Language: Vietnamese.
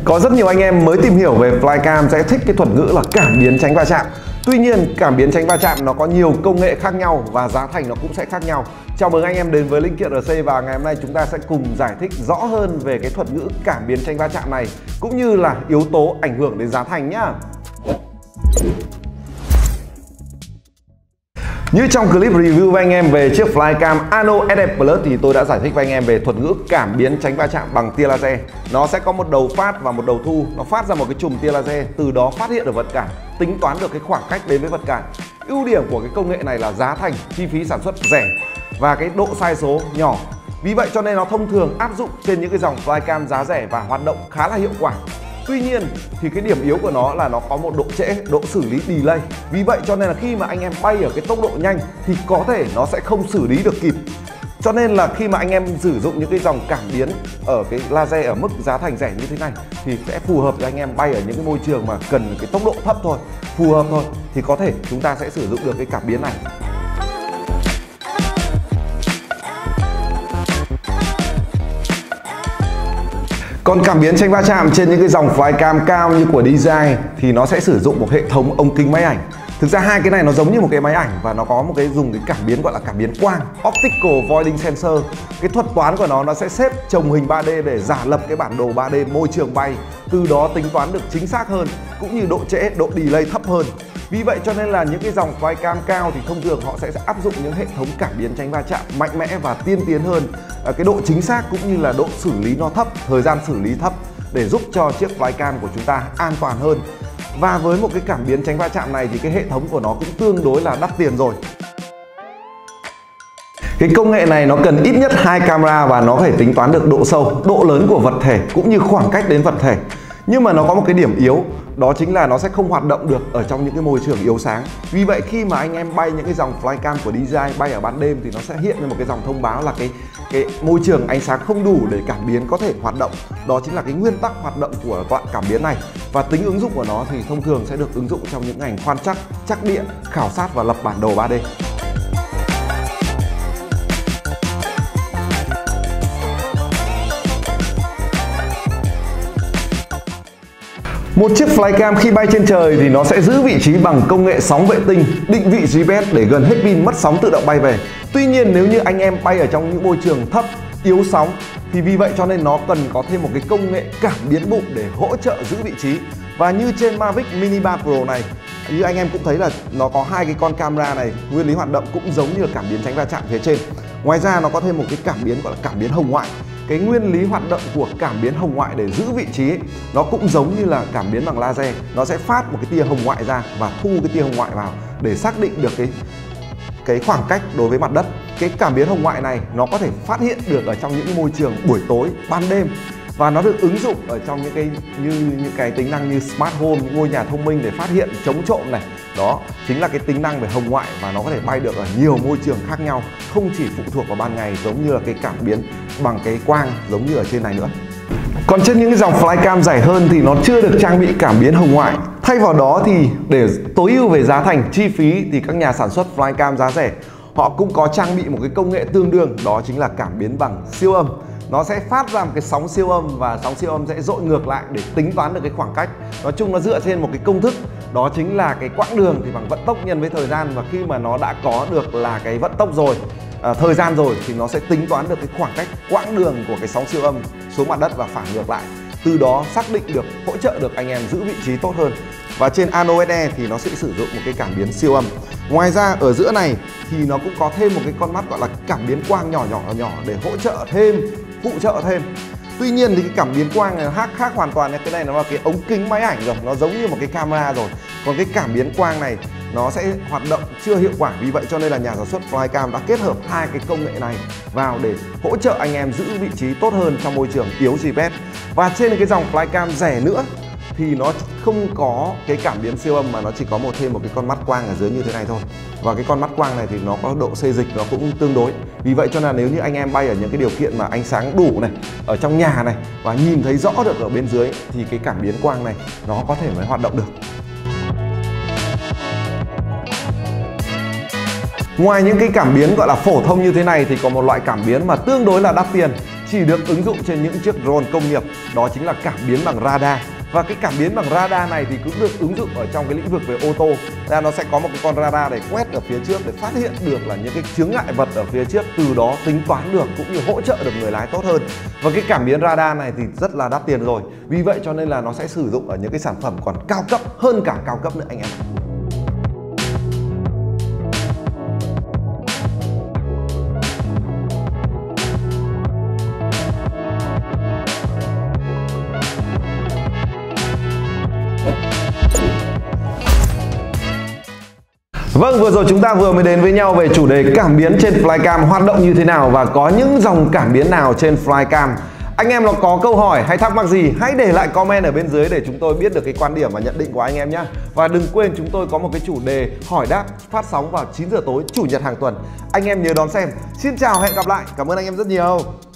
Có rất nhiều anh em mới tìm hiểu về Flycam sẽ thích cái thuật ngữ là cảm biến tránh va chạm. Tuy nhiên, cảm biến tránh va chạm nó có nhiều công nghệ khác nhau và giá thành nó cũng sẽ khác nhau. Chào mừng anh em đến với Linh Kiện RC và ngày hôm nay chúng ta sẽ cùng giải thích rõ hơn về cái thuật ngữ cảm biến tránh va chạm này cũng như là yếu tố ảnh hưởng đến giá thành nhá. Như trong clip review với anh em về chiếc Flycam Ano SE Plus thì tôi đã giải thích với anh em về thuật ngữ cảm biến tránh va chạm bằng tia laser. Nó sẽ có một đầu phát và một đầu thu, nó phát ra một cái chùm tia laser, từ đó phát hiện được vật cản, tính toán được cái khoảng cách đến với vật cản. Ưu điểm của cái công nghệ này là giá thành, chi phí sản xuất rẻ và cái độ sai số nhỏ. Vì vậy cho nên nó thông thường áp dụng trên những cái dòng Flycam giá rẻ và hoạt động khá là hiệu quả. Tuy nhiên thì cái điểm yếu của nó là nó có một độ trễ, độ xử lý delay. Vì vậy cho nên là khi mà anh em bay ở cái tốc độ nhanh thì có thể nó sẽ không xử lý được kịp. Cho nên là khi mà anh em sử dụng những cái dòng cảm biến ở cái laser ở mức giá thành rẻ như thế này thì sẽ phù hợp cho anh em bay ở những cái môi trường mà cần cái tốc độ thấp thôi, phù hợp thôi, thì có thể chúng ta sẽ sử dụng được cái cảm biến này. Còn cảm biến tránh va chạm trên những cái dòng Flycam cao như của DJI thì nó sẽ sử dụng một hệ thống ống kính máy ảnh. Thực ra hai cái này nó giống như một cái máy ảnh và nó có một cái dùng cái cảm biến gọi là cảm biến quang, Optical Voiding Sensor. Cái thuật toán của nó sẽ xếp chồng hình 3D để giả lập cái bản đồ 3D môi trường bay, từ đó tính toán được chính xác hơn cũng như độ trễ, độ delay thấp hơn. Vì vậy cho nên là những cái dòng Flycam cao thì thông thường họ sẽ áp dụng những hệ thống cảm biến tránh va chạm mạnh mẽ và tiên tiến hơn. Cái độ chính xác cũng như là độ xử lý nó thấp, thời gian xử lý thấp để giúp cho chiếc Flycam của chúng ta an toàn hơn. Và với một cái cảm biến tránh va chạm này thì cái hệ thống của nó cũng tương đối là đắt tiền rồi. Cái công nghệ này nó cần ít nhất 2 camera và nó phải tính toán được độ sâu, độ lớn của vật thể cũng như khoảng cách đến vật thể. Nhưng mà nó có một cái điểm yếu, đó chính là nó sẽ không hoạt động được ở trong những cái môi trường yếu sáng. Vì vậy khi mà anh em bay những cái dòng Flycam của DJI bay ở ban đêm thì nó sẽ hiện lên một cái dòng thông báo là cái môi trường ánh sáng không đủ để cảm biến có thể hoạt động. Đó chính là cái nguyên tắc hoạt động của đoạn cảm biến này. Và tính ứng dụng của nó thì thông thường sẽ được ứng dụng trong những ngành khoan trắc, trắc địa, khảo sát và lập bản đồ 3D. Một chiếc Flycam khi bay trên trời thì nó sẽ giữ vị trí bằng công nghệ sóng vệ tinh, định vị GPS để gần hết pin mất sóng tự động bay về. Tuy nhiên nếu như anh em bay ở trong những môi trường thấp, yếu sóng thì vì vậy cho nên nó cần có thêm một cái công nghệ cảm biến bụng để hỗ trợ giữ vị trí. Và như trên Mavic Mini 3 Pro này, như anh em cũng thấy là nó có hai cái con camera này, nguyên lý hoạt động cũng giống như là cảm biến tránh va chạm phía trên. Ngoài ra nó có thêm một cái cảm biến gọi là cảm biến hồng ngoại. Cái nguyên lý hoạt động của cảm biến hồng ngoại để giữ vị trí ấy, nó cũng giống như là cảm biến bằng laser. Nó sẽ phát một cái tia hồng ngoại ra và thu cái tia hồng ngoại vào để xác định được cái khoảng cách đối với mặt đất. Cái cảm biến hồng ngoại này nó có thể phát hiện được ở trong những môi trường buổi tối, ban đêm. Và nó được ứng dụng ở trong những cái tính năng như Smart Home, những ngôi nhà thông minh để phát hiện chống trộm này. Đó chính là cái tính năng về hồng ngoại và nó có thể bay được ở nhiều môi trường khác nhau, không chỉ phụ thuộc vào ban ngày giống như là cái cảm biến bằng cái quang giống như ở trên này nữa. Còn trên những cái dòng Flycam rẻ hơn thì nó chưa được trang bị cảm biến hồng ngoại. Thay vào đó thì để tối ưu về giá thành, chi phí thì các nhà sản xuất Flycam giá rẻ họ cũng có trang bị một cái công nghệ tương đương, đó chính là cảm biến bằng siêu âm. Nó sẽ phát ra một cái sóng siêu âm và sóng siêu âm sẽ dội ngược lại để tính toán được cái khoảng cách. Nói chung nó dựa trên một cái công thức, đó chính là cái quãng đường thì bằng vận tốc nhân với thời gian. Và khi mà nó đã có được là cái vận tốc rồi, thời gian rồi thì nó sẽ tính toán được cái khoảng cách quãng đường của cái sóng siêu âm xuống mặt đất và phản ngược lại. Từ đó xác định được, hỗ trợ được anh em giữ vị trí tốt hơn. Và trên Ano SE thì nó sẽ sử dụng một cái cảm biến siêu âm. Ngoài ra ở giữa này thì nó cũng có thêm một cái con mắt gọi là cảm biến quang nhỏ để hỗ trợ thêm, phụ trợ thêm. Tuy nhiên thì cái cảm biến quang này khác hoàn toàn nha. Cái này nó là cái ống kính máy ảnh rồi, nó giống như một cái camera rồi. Còn cái cảm biến quang này nó sẽ hoạt động chưa hiệu quả. Vì vậy cho nên là nhà sản xuất Flycam đã kết hợp hai cái công nghệ này vào để hỗ trợ anh em giữ vị trí tốt hơn trong môi trường yếu GPS. Và trên cái dòng Flycam rẻ nữa thì nó không có cái cảm biến siêu âm mà nó chỉ có thêm một cái con mắt quang ở dưới như thế này thôi. Và cái con mắt quang này thì nó có độ xê dịch nó cũng tương đối. Vì vậy cho nên là nếu như anh em bay ở những cái điều kiện mà ánh sáng đủ này, ở trong nhà này và nhìn thấy rõ được ở bên dưới thì cái cảm biến quang này nó có thể mới hoạt động được. Ngoài những cái cảm biến gọi là phổ thông như thế này thì có một loại cảm biến mà tương đối là đắt tiền. chỉ được ứng dụng trên những chiếc drone công nghiệp, đó chính là cảm biến bằng radar. Và cái cảm biến bằng radar này thì cũng được ứng dụng ở trong cái lĩnh vực về ô tô. Nó sẽ có một cái con radar để quét ở phía trước để phát hiện được là những cái chướng ngại vật ở phía trước, từ đó tính toán được cũng như hỗ trợ được người lái tốt hơn. Và cái cảm biến radar này thì rất là đắt tiền rồi, vì vậy cho nên là nó sẽ sử dụng ở những cái sản phẩm còn cao cấp hơn cả cao cấp nữa anh em. Vâng, vừa rồi chúng ta vừa mới đến với nhau về chủ đề cảm biến trên Flycam hoạt động như thế nào và có những dòng cảm biến nào trên Flycam. Anh em có câu hỏi hay thắc mắc gì, hãy để lại comment ở bên dưới để chúng tôi biết được cái quan điểm và nhận định của anh em nhé. Và đừng quên chúng tôi có một cái chủ đề hỏi đáp phát sóng vào 9 giờ tối Chủ nhật hàng tuần. Anh em nhớ đón xem. Xin chào, hẹn gặp lại. Cảm ơn anh em rất nhiều.